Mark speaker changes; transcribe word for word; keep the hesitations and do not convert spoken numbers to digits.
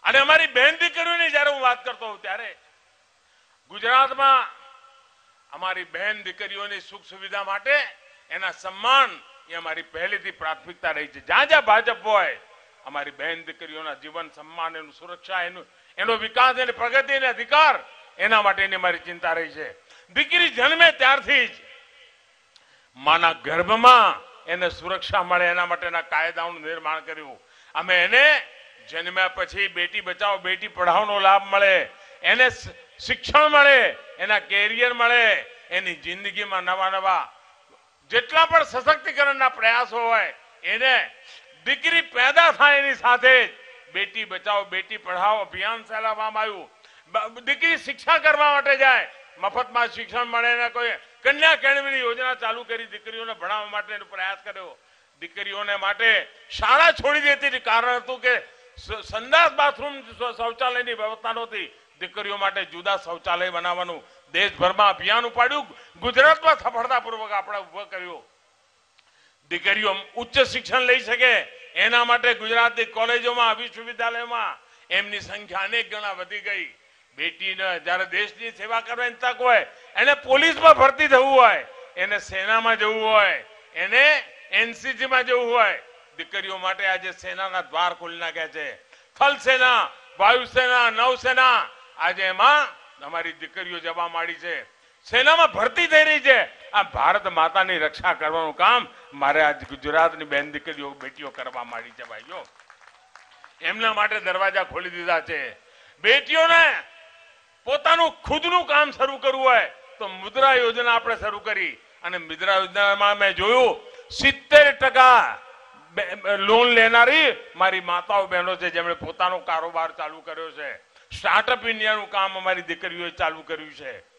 Speaker 1: અને અમારી બહેન દીકરીઓની જ્યારે હું વાત કરતો હોઉં ત્યારે ગુજરાતમાં અમારી બહેન દીકરીઓની સુખ સુવિધા માટે એના સન્માન એ અમારી પહેલેથી પ્રાથમિકતા રહી છે. જ્યાં જ્યાં ભાજપ હોય અમારી બહેન દીકરીઓના જીવન સન્માન, એનું સુરક્ષા, એનું એનો વિકાસ, એની પ્રગતિ, એને અધિકાર, એના માટેની અમારી ચિંતા રહી છે. દીકરી જન્મે ત્યારથી જ માના ગર્ભમાં એને સુરક્ષા મળે એના માટેના કાયદાઓનું નિર્માણ કર્યું. અમે એને જન્મ્યા પછી બેટી બચાવો બેટી પઢાઓનો લાભ મળે, એને શિક્ષણ મળે, એના કેરિયર મળે, એની જિંદગીમાં નવા નવા જેટલા પણ સશક્તિકરણના પ્રયાસો હોય એને દીકરી પેદા થાય એની સાથે જ બેટી બચાવો બેટી પઢાઓ અભિયાન ચલાવવામાં આવ્યું. દીકરી શિક્ષા કરવા માટે જાય, મફતમાં શિક્ષણ મળે, ને કોઈ કન્યા કેળવણી યોજના ચાલુ કરી, દીકરીઓને ભણાવવા માટેનો પ્રયાસ કર્યો. દીકરીઓને માટે શાળા છોડી દેતી કારણ હતું કે સંડાસ બાથરૂમ શૌચાલયની વ્યવસ્થા નહોતી. દીકરીઓ માટે જુદા શૌચાલય બનાવવાનું દેશભરમાં અભિયાન ઉપાડ્યું. ગુજરાતમાં સફળતાપૂર્વક આપણે ઉભો કર્યો. દીકરીઓ ઉચ્ચ શિક્ષણ લઈ શકે એના માટે ગુજરાતની કોલેજોમાં, વિશ્વવિદ્યાલયોમાં એમની સંખ્યા અનેક ગણા વધી ગઈ. બેટીને જયારે દેશની સેવા કરવાની તક હોય, એને પોલીસમાં ભરતી થવું હોય, એને સેનામાં જવું હોય, એને એનસીસીમાં જવું હોય, દીકરીઓ માટે આજે સેનાના દ્વાર ખોલી નાખ્યા છે. થલ સેના, વાયુસેના, નૌસેના, આજે એમાં અમારી દીકરીઓ જવા માંડી છે, સેનામાં ભરતી થઈ રહી છે. આ ભારત માતાની રક્ષા કરવાનું કામ મારે આજ ગુજરાતની બેન દીકરીઓ બેટીઓ કરવા માંડી છે. ભાઈઓ, એમના માટે દરવાજા ખોલી દીધા છે. બેટીઓને પોતાનું ખુદનું કામ શરૂ કરવું હોય તો મુદ્રા યોજના આપણે શરૂ કરી, અને મુદ્રા યોજનામાં મેં જોયું સિત્તેર ટકા લોન લેનારી મારી માતાઓ બહેનો છે, જેમણે પોતાનો કારોબાર ચાલુ કર્યો છે. સ્ટાર્ટઅપ ઇન્ડિયાનું કામ અમારી દીકરીઓએ ચાલુ કર્યું છે.